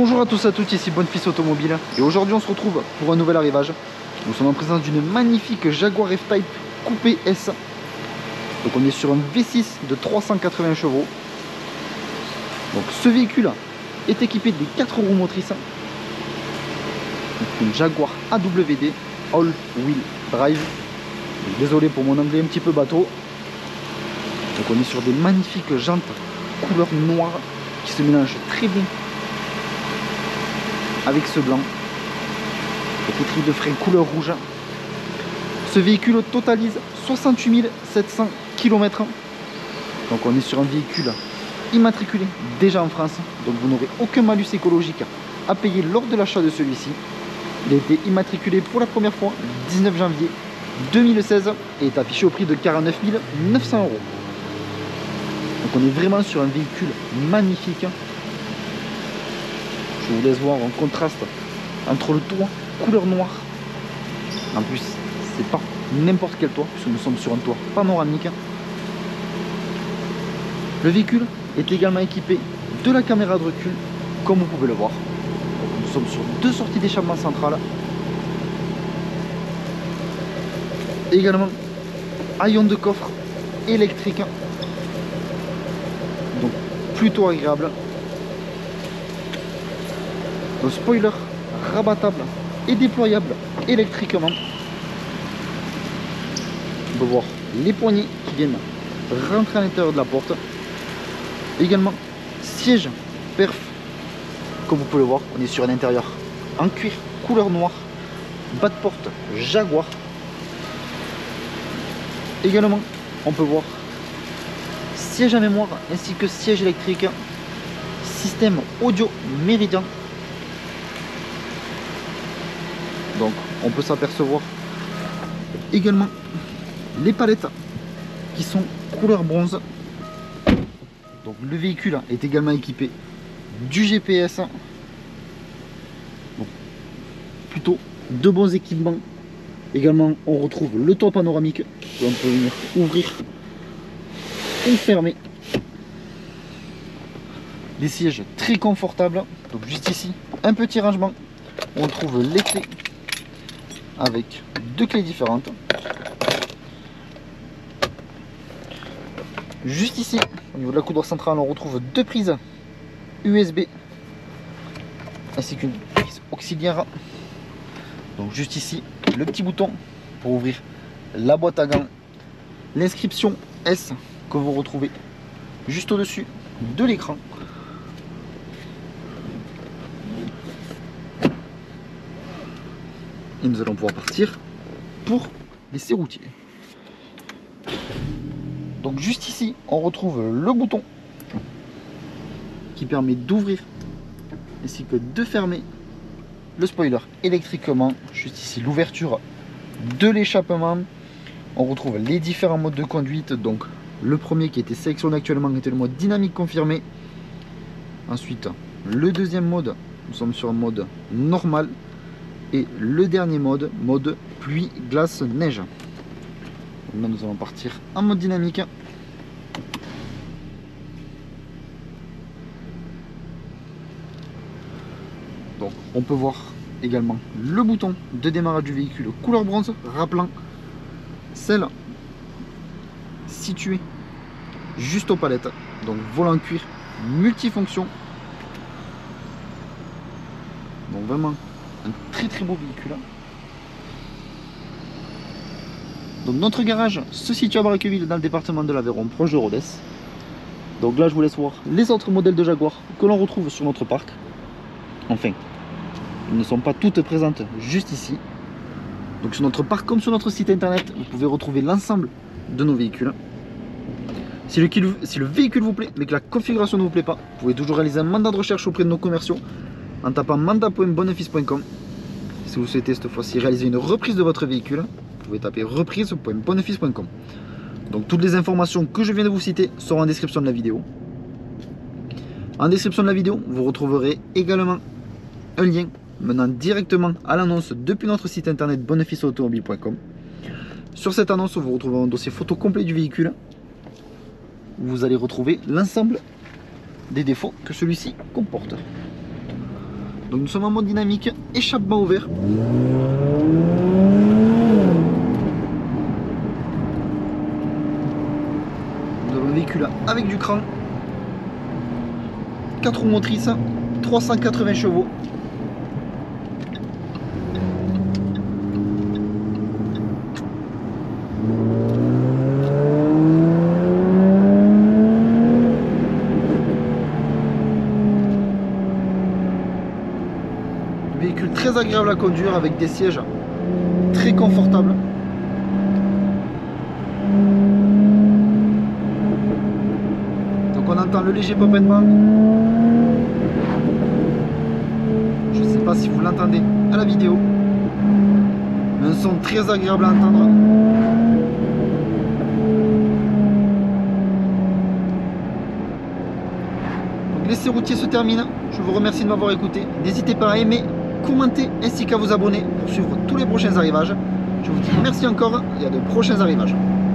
Bonjour à tous et à toutes, ici Bonfils Automobile et aujourd'hui on se retrouve pour un nouvel arrivage. Nous sommes en présence d'une magnifique Jaguar F-Type coupé S. Donc on est sur un V6 de 380 chevaux. Donc ce véhicule est équipé des 4 roues motrices. Donc une Jaguar AWD All Wheel Drive. Donc désolé pour mon anglais un petit peu bateau. Donc on est sur des magnifiques jantes couleur noire qui se mélangent très bien avec ce blanc. Pétri de frein couleur rouge. Ce véhicule totalise 68 700 km. Donc on est sur un véhicule immatriculé déjà en France. Donc vous n'aurez aucun malus écologique à payer lors de l'achat de celui-ci. Il a été immatriculé pour la première fois le 19 janvier 2016 et est affiché au prix de 49 900 €. Donc on est vraiment sur un véhicule magnifique. Je vous laisse voir en contraste entre le toit couleur noire. En plus, c'est pas n'importe quel toit, puisque nous sommes sur un toit panoramique. Le véhicule est également équipé de la caméra de recul, comme vous pouvez le voir. Donc, nous sommes sur 2 sorties d'échappement centrales. Également, haillons de coffre électrique. Donc, plutôt agréable. Le spoiler rabattable et déployable électriquement. On peut voir les poignées qui viennent rentrer à l'intérieur de la porte. Également, siège perf. Comme vous pouvez le voir, on est sur un intérieur en cuir couleur noire. Bas de porte Jaguar. Également, on peut voir siège à mémoire ainsi que siège électrique. Système audio Meridian. Donc on peut s'apercevoir également les palettes qui sont couleur bronze. Donc le véhicule est également équipé du GPS. Donc, plutôt de bons équipements. Également on retrouve le toit panoramique que l'on peut venir ouvrir et fermer. Les sièges très confortables. Donc juste ici un petit rangement. On trouve les clés avec 2 clés différentes. Juste ici, au niveau de la coudoir centrale, on retrouve 2 prises USB ainsi qu'une prise auxiliaire. Donc juste ici, le petit bouton pour ouvrir la boîte à gants. L'inscription S que vous retrouvez juste au-dessus de l'écran. Et nous allons pouvoir partir pour l'essai routier. Donc juste ici, on retrouve le bouton qui permet d'ouvrir ainsi que de fermer le spoiler électriquement. Juste ici, l'ouverture de l'échappement. On retrouve les différents modes de conduite. Donc le premier qui a été sélectionné actuellement était le mode dynamique confirmé. Ensuite, le deuxième mode, nous sommes sur un mode normal. Et le dernier mode, mode pluie, glace, neige. Donc là, nous allons partir en mode dynamique. Donc on peut voir également le bouton de démarrage du véhicule couleur bronze, rappelant celle située juste aux palettes. Donc volant cuir multifonction. Donc vraiment un très beau véhicule. Donc notre garage se situe à Barraqueville dans le département de l'Aveyron, proche de Rodez. Donc là je vous laisse voir les autres modèles de Jaguar que l'on retrouve sur notre parc. Enfin, ils ne sont pas toutes présentes juste ici. Donc sur notre parc comme sur notre site internet, vous pouvez retrouver l'ensemble de nos véhicules. Si le véhicule vous plaît mais que la configuration ne vous plaît pas, vous pouvez toujours réaliser un mandat de recherche auprès de nos commerciaux en tapant mandat.bonefils.com. Si vous souhaitez cette fois-ci réaliser une reprise de votre véhicule, vous pouvez taper reprise.bonefils.com. Donc toutes les informations que je viens de vous citer seront en description de la vidéo. En description de la vidéo, vous retrouverez également un lien menant directement à l'annonce depuis notre site internet bonefilsautomobile.com. Sur cette annonce, vous retrouverez un dossier photo complet du véhicule où vous allez retrouver l'ensemble des défauts que celui-ci comporte. Donc nous sommes en mode dynamique, échappement ouvert. Nous avons un véhicule avec du cran, 4 roues motrices, 380 chevaux. Véhicule très agréable à conduire avec des sièges très confortables. Donc on entend le léger pompement. Je ne sais pas si vous l'entendez à la vidéo, mais un son très agréable à entendre. Donc l'essai routier se termine. Je vous remercie de m'avoir écouté. N'hésitez pas à aimer, commenter ainsi qu'à vous abonner pour suivre tous les prochains arrivages. Je vous dis merci encore et à de prochains arrivages.